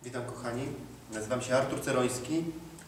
Witam kochani, nazywam się Artur Ceroński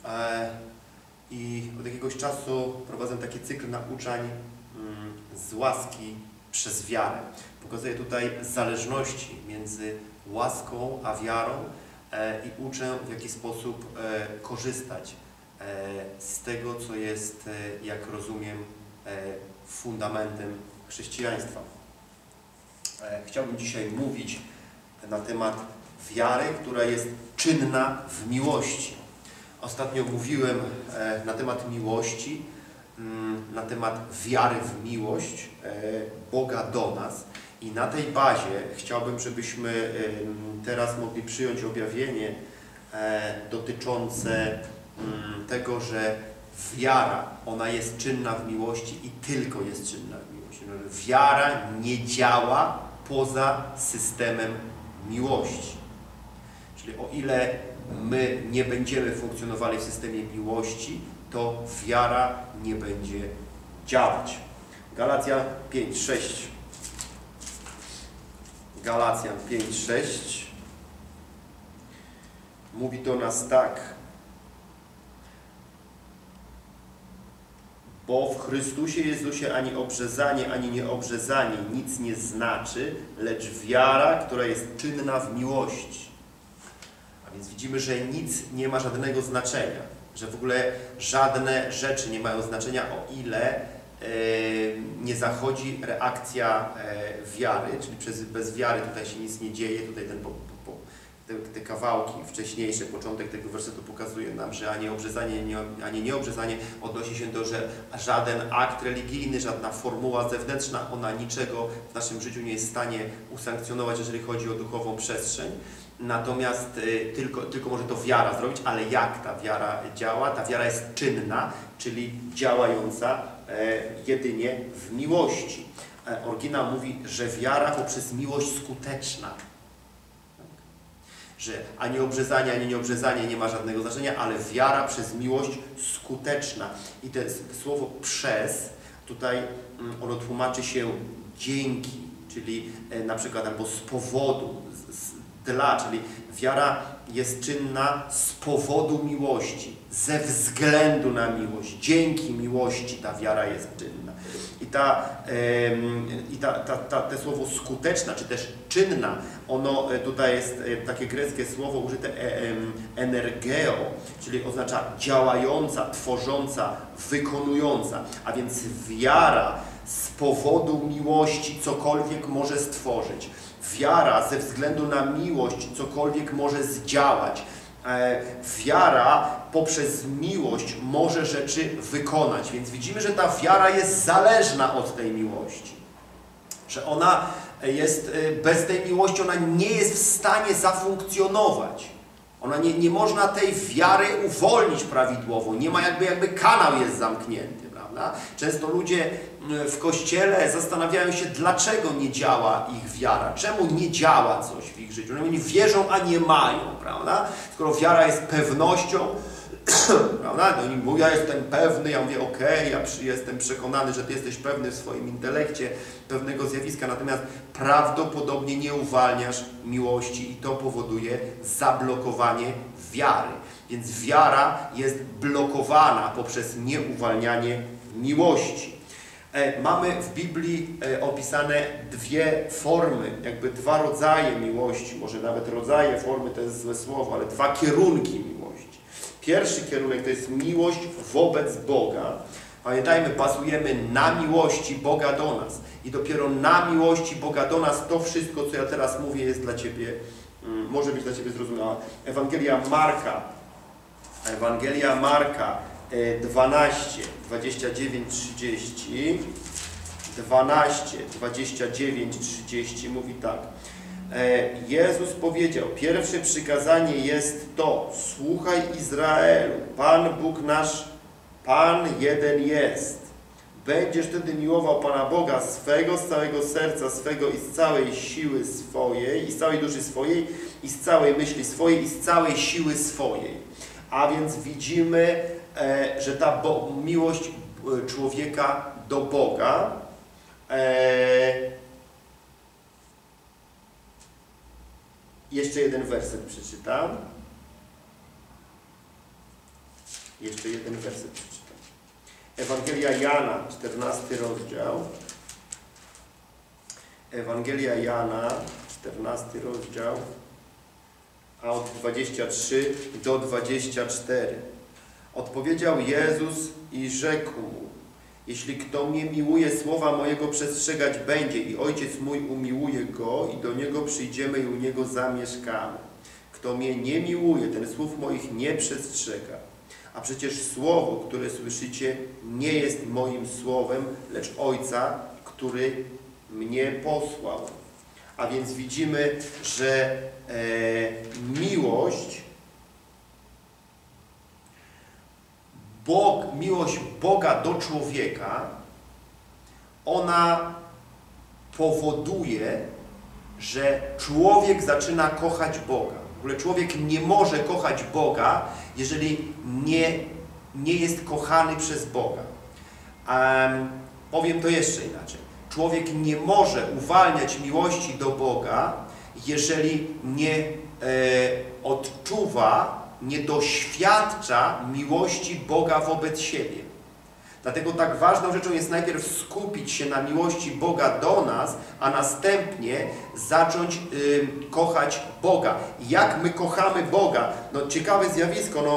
i od jakiegoś czasu prowadzę taki cykl nauczań z łaski przez wiarę. Pokazuję tutaj zależności między łaską a wiarą i uczę, w jaki sposób korzystać z tego, co jest, jak rozumiem, fundamentem chrześcijaństwa. Chciałbym dzisiaj mówić na temat wiary, która jest czynna w miłości. Ostatnio mówiłem na temat miłości, na temat wiary w miłość Boga do nas i na tej bazie chciałbym, żebyśmy teraz mogli przyjąć objawienie dotyczące tego, że wiara, ona jest czynna w miłości i tylko jest czynna w miłości. Wiara nie działa poza systemem miłości. Czyli o ile my nie będziemy funkcjonowali w systemie miłości, to wiara nie będzie działać. Galacjan 5:6. Galacjan 5:6 mówi do nas tak. Bo w Chrystusie Jezusie ani obrzezanie, ani nieobrzezanie nic nie znaczy, lecz wiara, która jest czynna w miłości. A więc widzimy, że nic nie ma żadnego znaczenia, że w ogóle żadne rzeczy nie mają znaczenia, o ile nie zachodzi reakcja wiary, czyli bez wiary tutaj się nic nie dzieje. Tutaj te kawałki wcześniejsze, początek tego wersetu pokazuje nam, że ani obrzezanie, ani nieobrzezanie odnosi się do, że żaden akt religijny, żadna formuła zewnętrzna, ona niczego w naszym życiu nie jest w stanie usankcjonować, jeżeli chodzi o duchową przestrzeń. Natomiast tylko może to wiara zrobić, ale jak ta wiara działa? Ta wiara jest czynna, czyli działająca jedynie w miłości. Oryginał mówi, że wiara poprzez miłość skuteczna. Że ani obrzezanie, ani nieobrzezanie nie ma żadnego znaczenia, ale wiara przez miłość skuteczna. I to słowo przez, tutaj ono tłumaczy się dzięki, czyli na przykład albo z powodu, dla, czyli wiara jest czynna z powodu miłości, ze względu na miłość, dzięki miłości ta wiara jest czynna. I to słowo skuteczna, czy też czynna, ono tutaj jest takie greckie słowo użyte energeo, czyli oznacza działająca, tworząca, wykonująca. A więc wiara z powodu miłości cokolwiek może stworzyć. Wiara ze względu na miłość cokolwiek może zdziałać. Wiara poprzez miłość może rzeczy wykonać. Więc widzimy, że ta wiara jest zależna od tej miłości. Że ona jest, bez tej miłości ona nie jest w stanie zafunkcjonować. Nie można tej wiary uwolnić prawidłowo. Nie ma jakby kanał jest zamknięty. Prawda? Często ludzie w Kościele zastanawiają się, dlaczego nie działa ich wiara, czemu nie działa coś w ich życiu. Oni wierzą, a nie mają, prawda? Skoro wiara jest pewnością, prawda? Oni mówią, ja jestem pewny, ja mówię, okej, ja jestem przekonany, że ty jesteś pewny w swoim intelekcie pewnego zjawiska, natomiast prawdopodobnie nie uwalniasz miłości i to powoduje zablokowanie wiary. Więc wiara jest blokowana poprzez nieuwalnianie miłości. Mamy w Biblii opisane dwie formy, jakby dwa rodzaje miłości, może nawet rodzaje, formy to jest złe słowo, ale dwa kierunki miłości. Pierwszy kierunek to jest miłość wobec Boga. Pamiętajmy, bazujemy na miłości Boga do nas i dopiero na miłości Boga do nas to wszystko, co ja teraz mówię, jest dla Ciebie, może być dla Ciebie zrozumiała. Ewangelia Marka 12, 29, 30. 12, 29, 30 mówi tak. Jezus powiedział, pierwsze przykazanie jest to, słuchaj Izraelu, Pan Bóg nasz, Pan jeden jest. Będziesz wtedy miłował Pana Boga swego, z całego serca swego i z całej siły swojej, i z całej duszy swojej, i z całej myśli swojej, i z całej siły swojej. A więc widzimy, że ta miłość człowieka do Boga Jeszcze jeden werset przeczytam. Jeszcze jeden werset przeczytam. Ewangelia Jana, 14 rozdział. Ewangelia Jana, 14 rozdział, a od 23 do 24. Odpowiedział Jezus i rzekł mu: jeśli kto mnie miłuje, słowa mojego przestrzegać będzie i Ojciec mój umiłuje go i do Niego przyjdziemy i u Niego zamieszkamy. Kto mnie nie miłuje, ten słów moich nie przestrzega. A przecież słowo, które słyszycie, nie jest moim słowem, lecz Ojca, który mnie posłał. A więc widzimy, że miłość Boga do człowieka, ona powoduje, że człowiek zaczyna kochać Boga. W ogóle człowiek nie może kochać Boga, jeżeli nie jest kochany przez Boga. Powiem to jeszcze inaczej. Człowiek nie może uwalniać miłości do Boga, jeżeli nie odczuwa, nie doświadcza miłości Boga wobec siebie. Dlatego tak ważną rzeczą jest najpierw skupić się na miłości Boga do nas, a następnie zacząć kochać Boga. Jak my kochamy Boga? No ciekawe zjawisko, no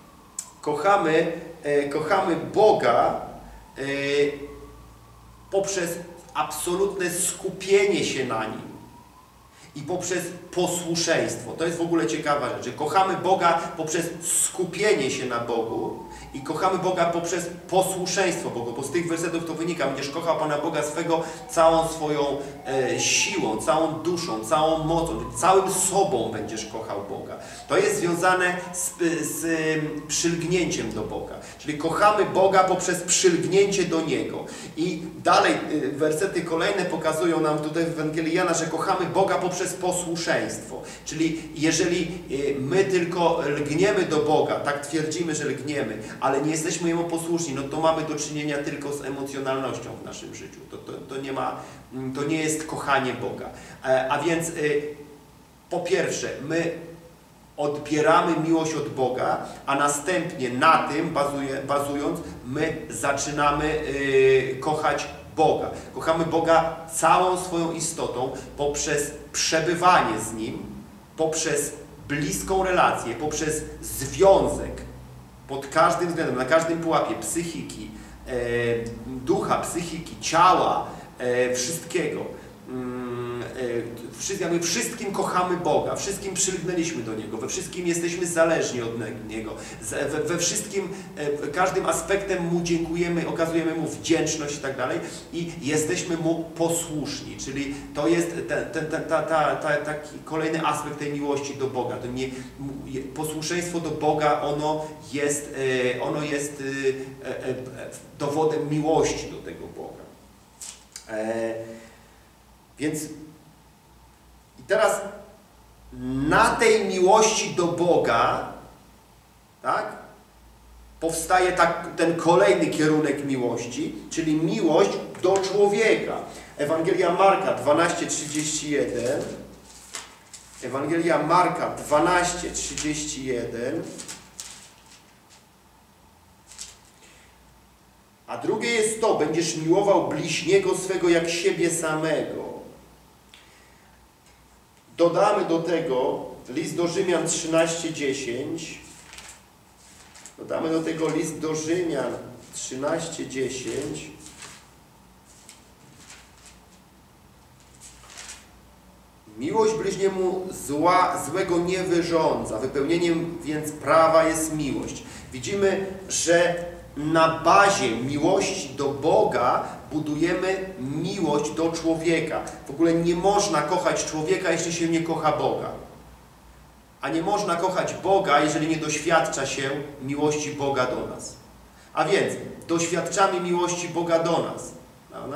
kochamy Boga poprzez absolutne skupienie się na Nim i poprzez posłuszeństwo. To jest w ogóle ciekawa rzecz, że kochamy Boga poprzez skupienie się na Bogu i kochamy Boga poprzez posłuszeństwo Bogu, bo z tych wersetów to wynika: będziesz kochał Pana Boga swego całą swoją siłą, całą duszą, całą mocą, całym sobą będziesz kochał Boga. To jest związane z przylgnięciem do Boga, czyli kochamy Boga poprzez przylgnięcie do Niego. I dalej wersety kolejne pokazują nam tutaj w Ewangelii Jana, że kochamy Boga poprzez posłuszeństwo. Czyli jeżeli my tylko lgniemy do Boga, tak twierdzimy, że lgniemy, ale nie jesteśmy Jemu posłuszni, no to mamy do czynienia tylko z emocjonalnością w naszym życiu. To nie jest kochanie Boga. A więc po pierwsze, my odbieramy miłość od Boga, a następnie na tym bazując, my zaczynamy kochać Boga. Kochamy Boga całą swoją istotą poprzez przebywanie z Nim, poprzez bliską relację, poprzez związek pod każdym względem, na każdym pułapie psychiki, ducha, psychiki, ciała, wszystkiego. My wszystkim kochamy Boga, wszystkim przylgnęliśmy do Niego, we wszystkim jesteśmy zależni od Niego, we wszystkim, każdym aspektem Mu dziękujemy, okazujemy Mu wdzięczność i tak dalej i jesteśmy Mu posłuszni, czyli to jest taki kolejny aspekt tej miłości do Boga. Posłuszeństwo do Boga, ono jest dowodem miłości do tego Boga. Więc i teraz na tej miłości do Boga, tak, powstaje ten kolejny kierunek miłości, czyli miłość do człowieka. Ewangelia Marka 12:31. Ewangelia Marka 12:31. A drugie jest to: będziesz miłował bliźniego swego jak siebie samego. Dodamy do tego list do Rzymian 13:10. Dodamy do tego list do Rzymian 13:10. Miłość bliźniemu złego nie wyrządza. Wypełnieniem więc prawa jest miłość. Widzimy, że na bazie miłości do Boga budujemy miłość do człowieka. W ogóle nie można kochać człowieka, jeśli się nie kocha Boga. A nie można kochać Boga, jeżeli nie doświadcza się miłości Boga do nas. A więc doświadczamy miłości Boga do nas. Prawda?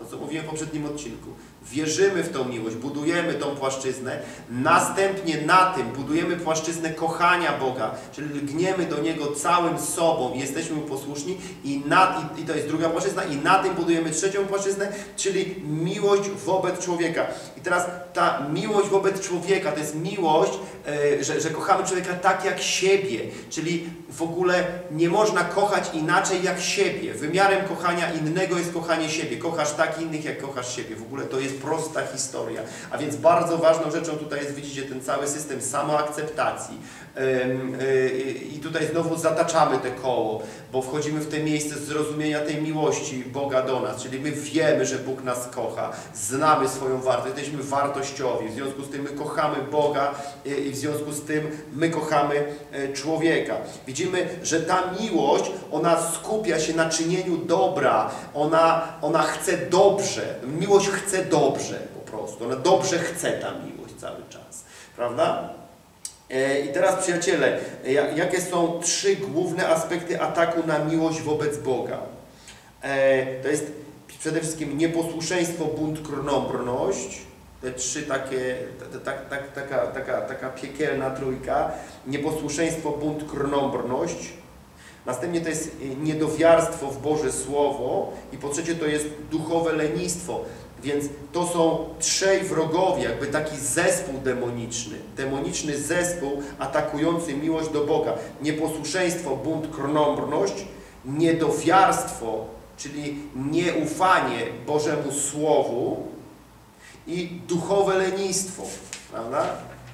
to co mówiłem w poprzednim odcinku. Wierzymy w tą miłość, budujemy tą płaszczyznę, następnie na tym budujemy płaszczyznę kochania Boga, czyli lgniemy do Niego całym sobą i jesteśmy Mu posłuszni i to jest druga płaszczyzna i na tym budujemy trzecią płaszczyznę, czyli miłość wobec człowieka. I teraz ta miłość wobec człowieka to jest miłość, że kochamy człowieka tak jak siebie, czyli w ogóle nie można kochać inaczej jak siebie. Wymiarem kochania innego jest kochanie siebie. Kochasz tak innych, jak kochasz siebie. W ogóle to jest prosta historia. A więc bardzo ważną rzeczą tutaj jest, widzicie, ten cały system samoakceptacji. I tutaj znowu zataczamy te koło, bo wchodzimy w to miejsce zrozumienia tej miłości Boga do nas, czyli my wiemy, że Bóg nas kocha, znamy swoją wartość, jesteśmy wartościowi, w związku z tym my kochamy Boga i w związku z tym my kochamy człowieka. Widzimy, że ta miłość, ona skupia się na czynieniu dobra, ona chce dobrze, miłość chce dobrze po prostu, ona dobrze chce ta miłość cały czas, prawda? I teraz, przyjaciele, jakie są 3 główne aspekty ataku na miłość wobec Boga? To jest przede wszystkim nieposłuszeństwo, bunt, krnąbrność. Te 3 takie, taka piekielna trójka. Nieposłuszeństwo, bunt, krnąbrność. Następnie to jest niedowiarstwo w Boże Słowo. I po trzecie to jest duchowe lenistwo. Więc to są 3 wrogowie, jakby taki zespół demoniczny. Demoniczny zespół atakujący miłość do Boga. Nieposłuszeństwo, bunt, krnąbrność, niedowiarstwo, czyli nieufanie Bożemu Słowu i duchowe lenistwo. Prawda?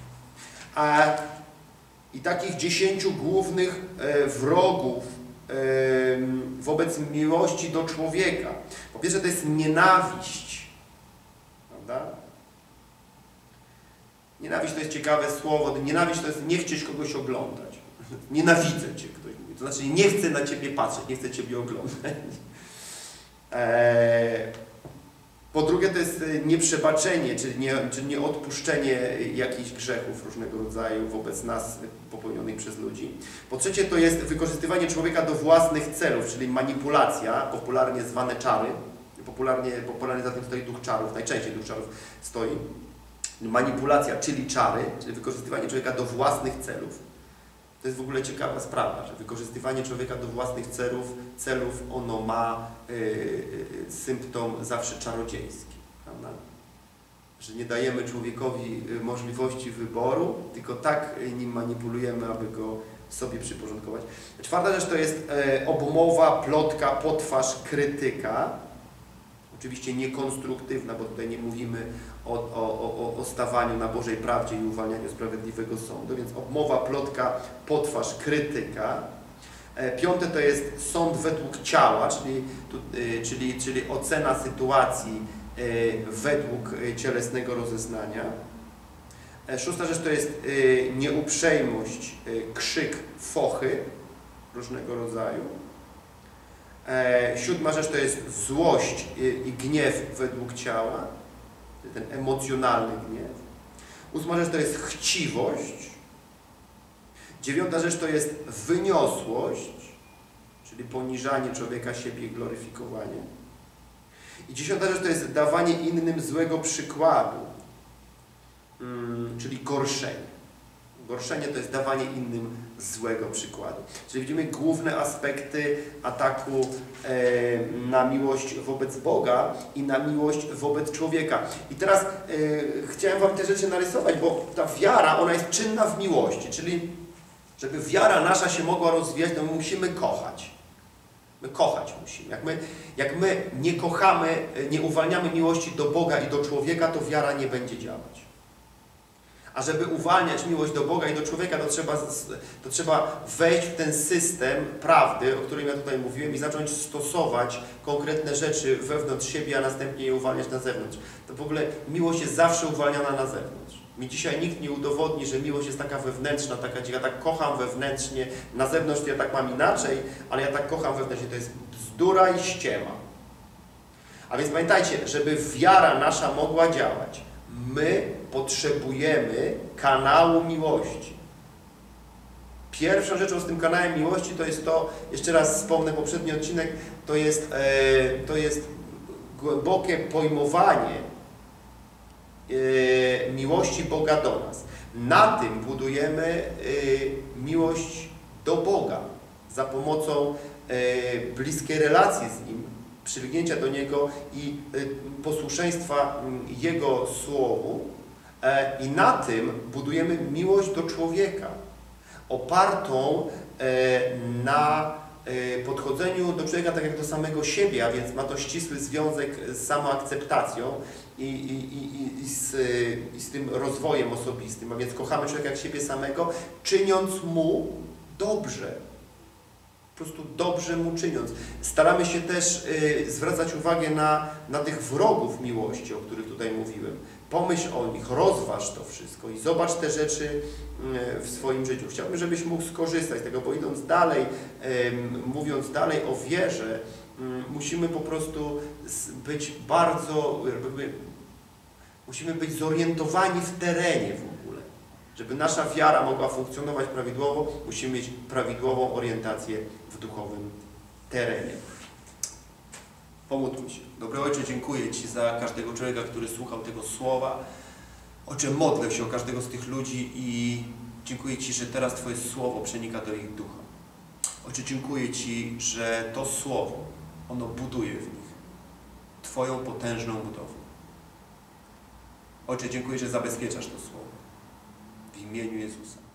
I takich 10 głównych wrogów wobec miłości do człowieka. Po pierwsze to jest nienawiść. Prawda? Nienawiść to jest ciekawe słowo. Nienawiść to jest nie chcieć kogoś oglądać. Nienawidzę Cię, ktoś mówi. To znaczy nie chcę na Ciebie patrzeć, nie chcę Ciebie oglądać. Po drugie to jest nieprzebaczenie, czyli nieodpuszczenie jakichś grzechów różnego rodzaju wobec nas popełnionych przez ludzi. Po trzecie to jest wykorzystywanie człowieka do własnych celów, czyli manipulacja, popularnie zwane czary. Popularnie za tym stoi duch czarów, najczęściej duch czarów stoi. Manipulacja, czyli czary, czyli wykorzystywanie człowieka do własnych celów. To jest w ogóle ciekawa sprawa, że wykorzystywanie człowieka do własnych celów ono ma symptom zawsze czarodziejski, prawda? Że nie dajemy człowiekowi możliwości wyboru, tylko tak nim manipulujemy, aby go sobie przyporządkować. 4. rzecz to jest obmowa, plotka, potwarz, krytyka. Oczywiście niekonstruktywna, bo tutaj nie mówimy o stawaniu na Bożej prawdzie i uwalnianiu sprawiedliwego sądu, więc obmowa, plotka, potwarz, krytyka. 5. to jest sąd według ciała, czyli ocena sytuacji według cielesnego rozeznania. 6. rzecz to jest nieuprzejmość, krzyk, fochy różnego rodzaju. 7. rzecz to jest złość i gniew według ciała, ten emocjonalny gniew. 8. rzecz to jest chciwość. 9. rzecz to jest wyniosłość, czyli poniżanie człowieka, siebie i gloryfikowanie. I 10. rzecz to jest dawanie innym złego przykładu, czyli gorszenie. Gorszenie to jest dawanie innym złego przykładu. Czyli widzimy główne aspekty ataku na miłość wobec Boga i na miłość wobec człowieka. I teraz chciałem Wam te rzeczy narysować, bo ta wiara, ona jest czynna w miłości, czyli żeby wiara nasza się mogła rozwijać, to my musimy kochać. My kochać musimy. Jak my nie kochamy, nie uwalniamy miłości do Boga i do człowieka, to wiara nie będzie działać. A żeby uwalniać miłość do Boga i do człowieka, to trzeba wejść w ten system prawdy, o którym ja tutaj mówiłem, i zacząć stosować konkretne rzeczy wewnątrz siebie, a następnie je uwalniać na zewnątrz. To w ogóle miłość jest zawsze uwalniana na zewnątrz. Mi dzisiaj nikt nie udowodni, że miłość jest taka wewnętrzna, ja tak kocham wewnętrznie, na zewnątrz to ja tak mam inaczej, ale ja tak kocham wewnętrznie. To jest bzdura i ściema. A więc pamiętajcie, żeby wiara nasza mogła działać, my potrzebujemy kanału miłości. Pierwszą rzeczą z tym kanałem miłości to jest to, jeszcze raz wspomnę poprzedni odcinek, to jest głębokie pojmowanie miłości Boga do nas. Na tym budujemy miłość do Boga za pomocą bliskiej relacji z Nim, przylgnięcia do Niego i posłuszeństwa Jego Słowu. I na tym budujemy miłość do człowieka, opartą na podchodzeniu do człowieka tak jak do samego siebie, a więc ma to ścisły związek z samoakceptacją i z tym rozwojem osobistym, a więc kochamy człowieka jak siebie samego, czyniąc mu dobrze. Po prostu dobrze mu czyniąc. Staramy się też zwracać uwagę na tych wrogów miłości, o których tutaj mówiłem. Pomyśl o nich, rozważ to wszystko i zobacz te rzeczy w swoim życiu. Chciałbym, żebyś mógł skorzystać z tego, bo idąc dalej, mówiąc dalej o wierze, musimy po prostu być bardzo, musimy być zorientowani w terenie w ogóle. Żeby nasza wiara mogła funkcjonować prawidłowo, musimy mieć prawidłową orientację w duchowym terenie. Pomódlmy się. Dobry Ojcze, dziękuję Ci za każdego człowieka, który słuchał tego słowa. Ojcze, modlę się o każdego z tych ludzi i dziękuję Ci, że teraz Twoje słowo przenika do ich ducha. Ojcze, dziękuję Ci, że to słowo, ono buduje w nich Twoją potężną budowę. Ojcze, dziękuję, że zabezpieczasz to słowo w imieniu Jezusa.